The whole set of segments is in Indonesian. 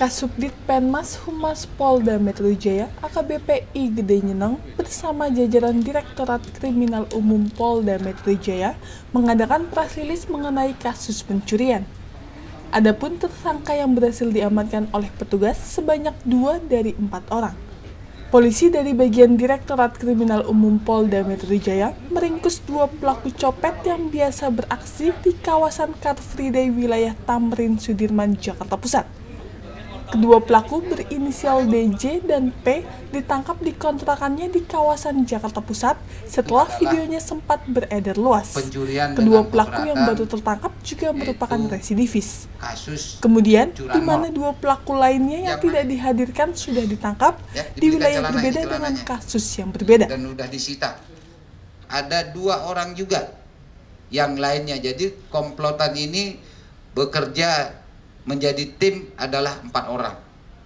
Kasubdit Penmas Humas Polda Metro Jaya AKBP I Gede Nyeneng bersama jajaran Direktorat Kriminal Umum Polda Metro Jaya mengadakan press release mengenai kasus pencurian. Adapun tersangka yang berhasil diamankan oleh petugas sebanyak 2 dari 4 orang. Polisi dari bagian Direktorat Kriminal Umum Polda Metro Jaya meringkus 2 pelaku copet yang biasa beraksi di kawasan Car Free Day wilayah Tamrin Sudirman, Jakarta Pusat. Kedua pelaku berinisial DJ dan P ditangkap di kontrakannya di kawasan Jakarta Pusat setelah videonya sempat beredar luas. Kedua pelaku yang baru tertangkap juga merupakan residivis. Kemudian, di mana 2 pelaku lainnya yang tidak dihadirkan sudah ditangkap di wilayah berbeda dengan kasus yang berbeda. Dan sudah disita. Ada 2 orang juga yang lainnya. Jadi komplotan ini bekerja menjadi tim adalah 4 orang.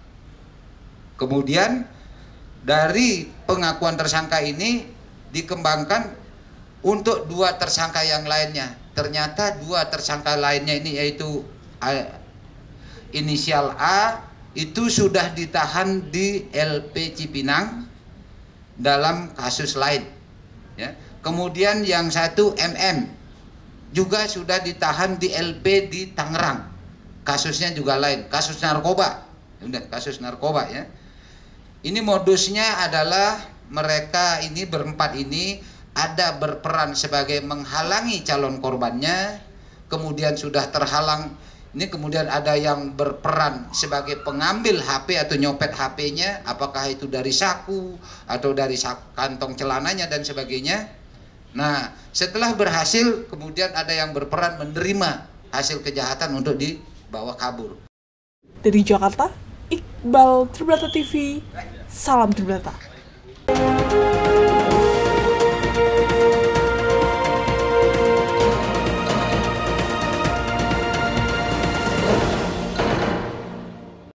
Kemudian dari pengakuan tersangka ini dikembangkan untuk 2 tersangka yang lainnya. Ternyata 2 tersangka lainnya ini yaitu inisial A itu sudah ditahan di LP Cipinang dalam kasus lain. Ya. Kemudian yang satu MM juga sudah ditahan di LP di Tangerang. Kasusnya juga lain, kasus narkoba. Kasus narkoba ya. Ini modusnya adalah mereka ini berempat ini ada berperan sebagai menghalangi calon korbannya, kemudian sudah terhalang. Ini kemudian ada yang berperan sebagai pengambil HP atau nyopet HP-nya, apakah itu dari saku atau dari kantong celananya dan sebagainya. Nah, setelah berhasil kemudian ada yang berperan menerima hasil kejahatan untuk dibawa kabur. Dari Jakarta, Iqbal Tribrata TV, salam Tribrata.